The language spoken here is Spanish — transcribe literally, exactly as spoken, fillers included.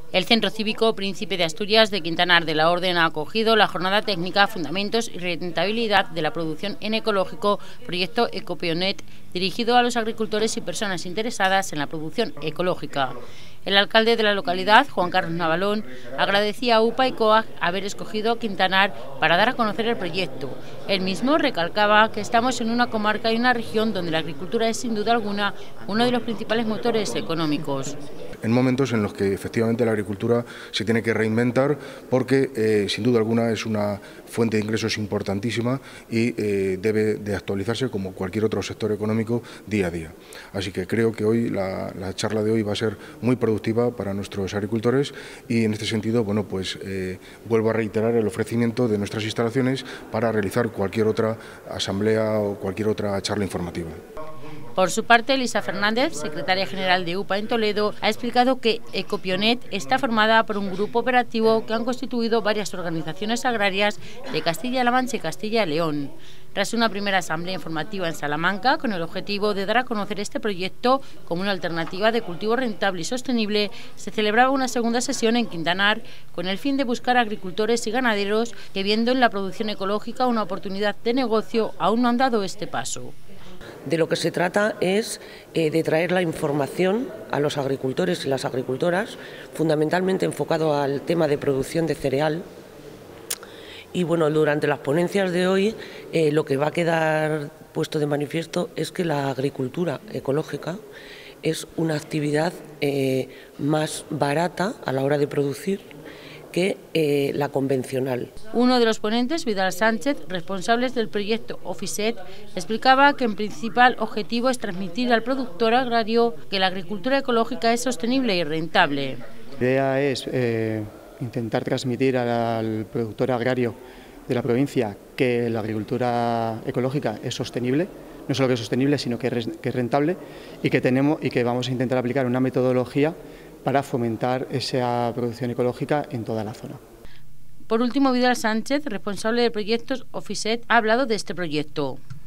El Centro Cívico Príncipe de Asturias de Quintanar de la Orden ha acogido la jornada técnica Fundamentos y Rentabilidad de la Producción en Ecológico, proyecto Ecopionet, dirigido a los agricultores y personas interesadas en la producción ecológica. El alcalde de la localidad, Juan Carlos Navalón, agradecía a U P A y COAG haber escogido Quintanar para dar a conocer el proyecto. Él mismo recalcaba que estamos en una comarca y una región donde la agricultura es sin duda alguna uno de los principales motores económicos. En momentos en los que efectivamente la agricultura se tiene que reinventar porque eh, sin duda alguna es una fuente de ingresos importantísima y eh, debe de actualizarse como cualquier otro sector económico día a día. Así que creo que hoy la, la charla de hoy va a ser muy productiva para nuestros agricultores y en este sentido, bueno, pues eh, vuelvo a reiterar el ofrecimiento de nuestras instalaciones para realizar cualquier otra asamblea o cualquier otra charla informativa. Por su parte, Elisa Fernández, secretaria general de U P A en Toledo, ha explicado que Ecopionet está formada por un grupo operativo que han constituido varias organizaciones agrarias de Castilla-La Mancha y Castilla y León. Tras una primera asamblea informativa en Salamanca, con el objetivo de dar a conocer este proyecto como una alternativa de cultivo rentable y sostenible, se celebraba una segunda sesión en Quintanar con el fin de buscar a agricultores y ganaderos que, viendo en la producción ecológica una oportunidad de negocio, aún no han dado este paso. De lo que se trata es eh, de traer la información a los agricultores y las agricultoras, fundamentalmente enfocado al tema de producción de cereal. Y bueno, durante las ponencias de hoy eh, lo que va a quedar puesto de manifiesto es que la agricultura ecológica es una actividad eh, más barata a la hora de producir que eh, la convencional. Uno de los ponentes, Vidal Sánchez, responsables del proyecto Ofiset, explicaba que el principal objetivo es transmitir al productor agrario que la agricultura ecológica es sostenible y rentable. La idea es eh, intentar transmitir al productor agrario de la provincia que la agricultura ecológica es sostenible, no solo que es sostenible, sino que es rentable y que, tenemos, y que vamos a intentar aplicar una metodología para fomentar esa producción ecológica en toda la zona. Por último, Vidal Sánchez, responsable de proyectos Ofiset, ha hablado de este proyecto.